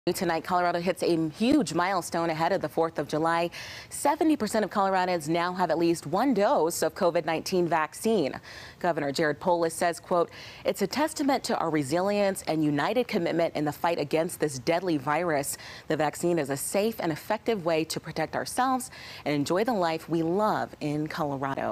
Tonight, Colorado hits a huge milestone ahead of the 4th of July. 70% of Coloradans now have at least one dose of COVID-19 vaccine. Governor Polis says, quote, "It's a testament to our resilience and united commitment in the fight against this deadly virus. The vaccine is a safe and effective way to protect ourselves and enjoy the life we love in Colorado."